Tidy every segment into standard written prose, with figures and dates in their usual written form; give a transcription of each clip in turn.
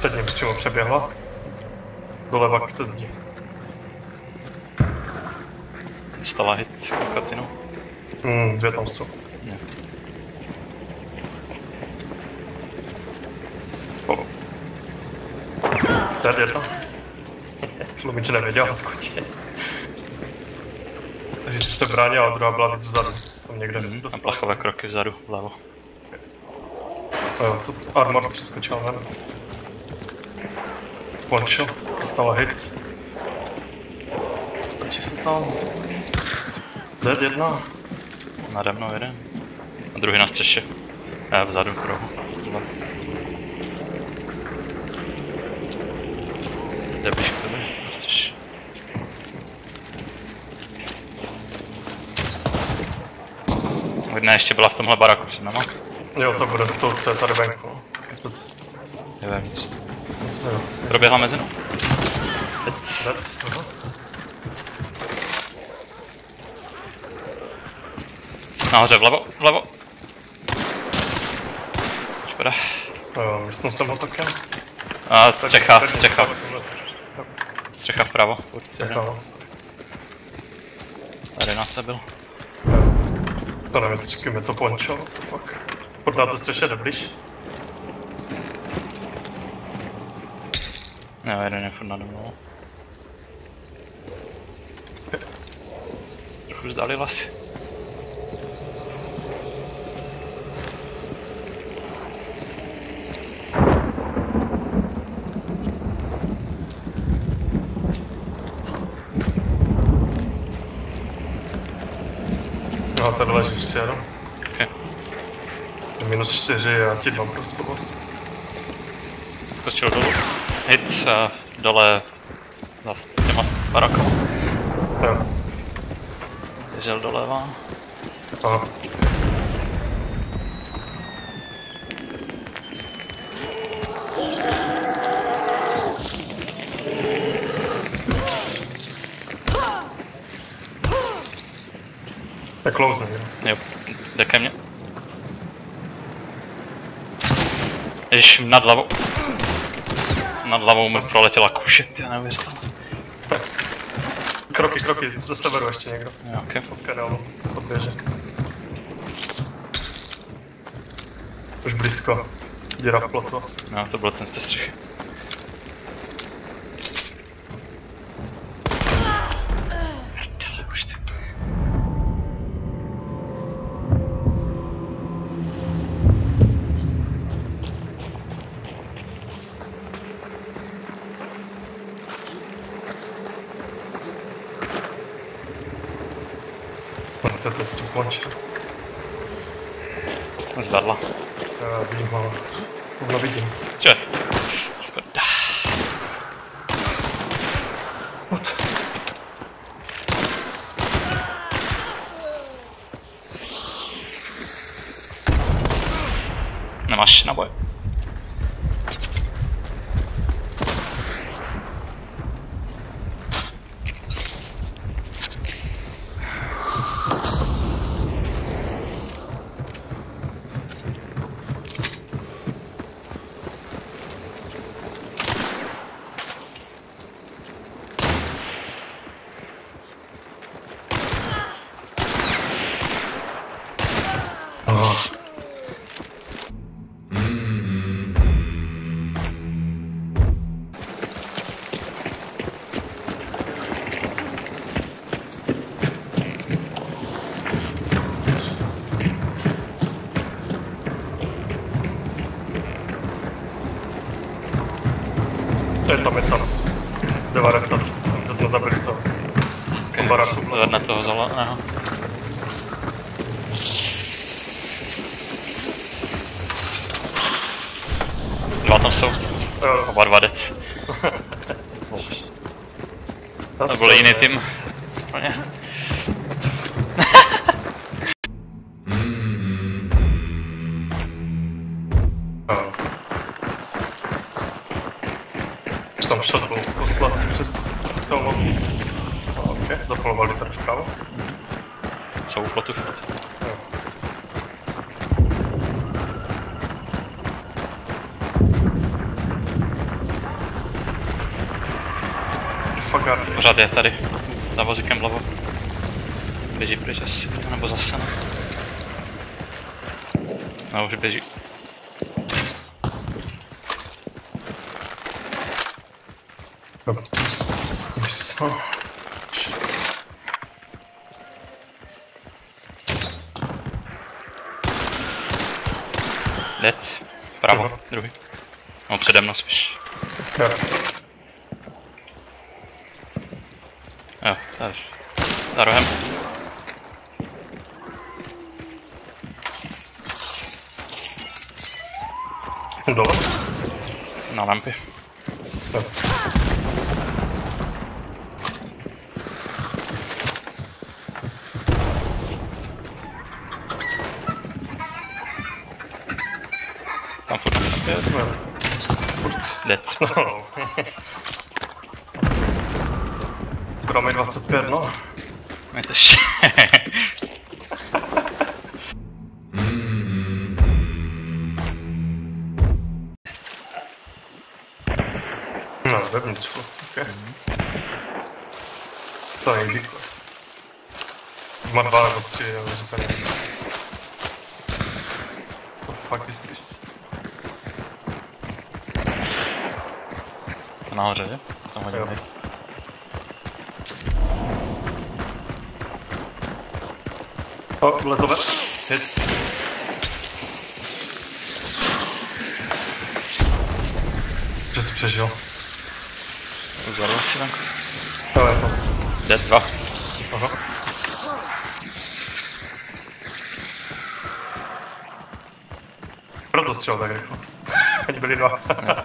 Před ním přímo přeběhla. Doleva k té zdi. Dostala hit kokatinu. Dvě tam jsou. Ne. Dead jedna. Lumič nevěděl, odkud je. Takže když to bránila, a druhá byla víc vzadu. Tam někde Tam plachové kroky vzadu, vlevo. Jo, to armor přeskočil ven. Pončil, dostala hit. Točí se tam. Dead jedna. Nade mnou jeden. A druhý na střeše. Vzadu, v rohu. Jde blíž k tebe, na střeše. Jedna ještě byla v tomhle baraku před náma. Jo, to bude s tou, co je tady venku. Je vevnitř. Proběhla mezinu. Dead. Nahoře, vlevo. Škoda. Myslím jsem otokem. A střecha. Střecha vpravo. Tady na byl. To nevím, jestli mi to pončil, to fuck. Pod na to střeše jde blíž. Ne, jeden je furt nade mnou. Trochu vzdali lasy. No, tady leží ještě jenom. Okay. -4 a ti dva prostě boss. Skočil dolů. Hit dole za těma barakama. Jo. Běžel doleva. Aha. Je close, ne? Jo, jde ke mně. Ježiš, nad hlavou. Nad hlavou mi proletěla kušet, já neuvěřitelné. Kroky, ze severu ještě někdo. Jo, okay. Od kanálu, od běžek. Už blízko. Děra v plotu asi. No, to byl ten z té střechy. To s tím končil. Zvedla. Vidím ho. Tohle vidím. Čo? Škoda. What? Nemáš naboj. Je tam. 90. Kde jsme zabili to. Okay, vedne toho zeleného. Dva tam jsou. Oba dva dead. To byl jiný tým. Už tam šel poslat přes celou mapu. Ok, zapolovali tady vpravo. Jsou u plotu. Fragged. Pořád je tady. Za vozíkem vlevo. Běží pryč asi, nebo zase ne. No už běží. Yes. Dead. Pravo, druhý. No přede mnou spíš. Jo. Jo, tady. Za rohem. Dole? Na lampě. Jo. Tam furt. Furt. Dead. No. Kromě 25, no. Je to š... No, vevnitřku, ok. To je díko. Má 2 nebo 3, ale že tady. What the fuck is this? To nahoře, že? Tam hodně Jo. nejde. O, lezové. Hit. Že to přežil. Uzaril si tam. Jo, je to. Dead 2. Aha. Proto střel tak rychle. Ať byli 2.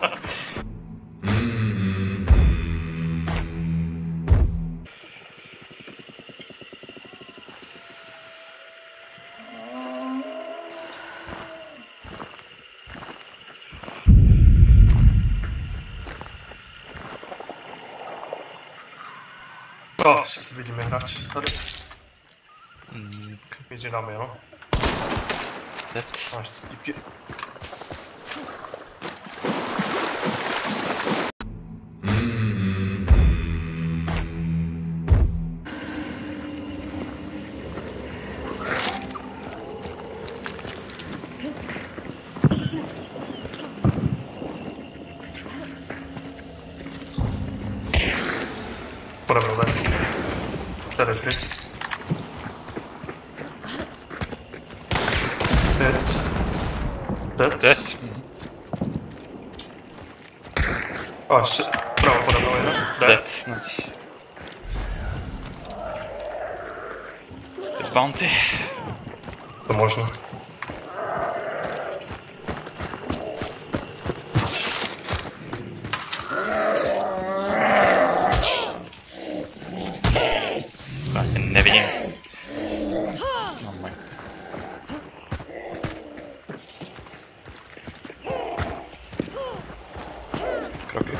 No, ještě vidíme hráč tady. Běží nám, jo? Dead. Máš stípě. Půjdeme tady. Tady ty. Dead. Dead. Dead. A ještě pravo pode mnou jeden. Dead. Nice. Dead bounty. To možno. Já tě nevidím. No můj. Kroky.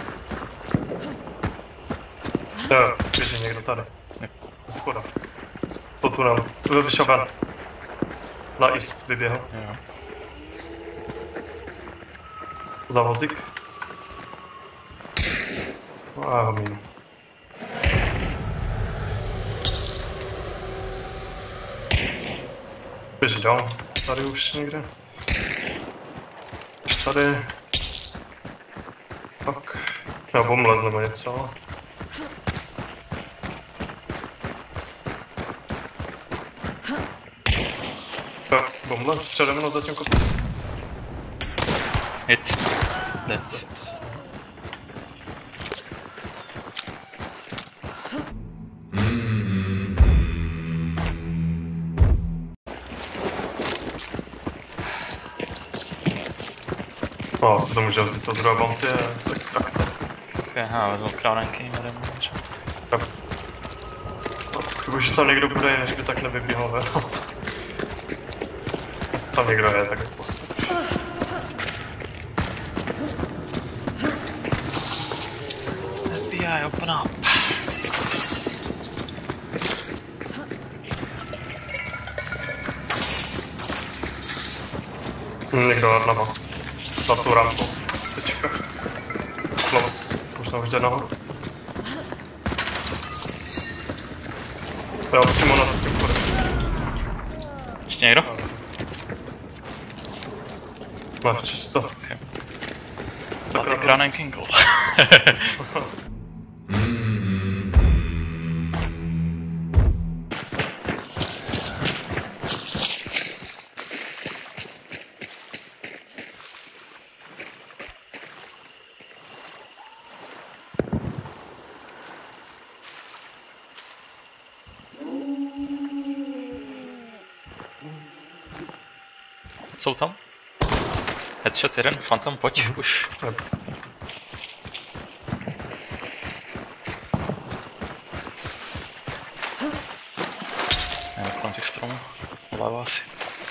Jo, běží někdo tady. Ze spoda. To tunel. Vyšel ven. Na east vyběhl. Jo. Za vozík. A ho mínu. Běží dál. Tady už někde. Už tady. Tak. Já bomlez nebo něco. Jo, bomlez přede mnou za tím kopcem. Hit. Dead. No, asi to může vzít to druhé bounty z extrakta. Ok, vezmu kránenky, jdeme. Tak. Už tam někdo bude, než by tak nevybíhal ve nás. Jestli tam někdo je, tak postavíš. FBI, open up. Někdo nadleva. Na tu rampu. Tečka. Close. Možná už jde nahoru. Jo, přímo nad tím chodem. Ještě někdo? Máš čisto. Okay. Tak Granen Kingle. Jsou tam? Headshot jeden, Phantom, pojď, už. Ne, kolem těch stromů, olává si.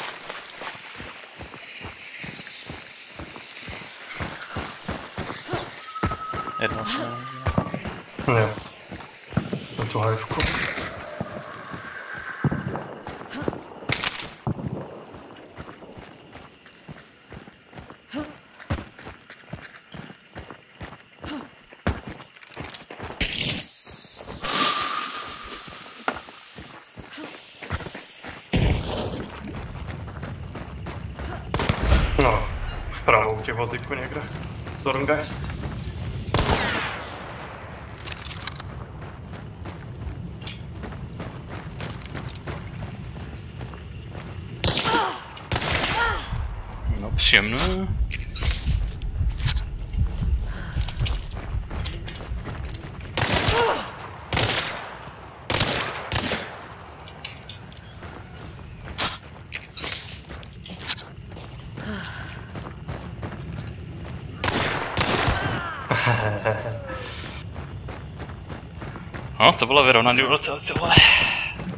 Jedno se nevidí. Jo. Na tu hajvku. No, vpravo u těch vozíků někde. Zorngeist. No, příjemné. No, to bylo vyrovnaný úroce, vole.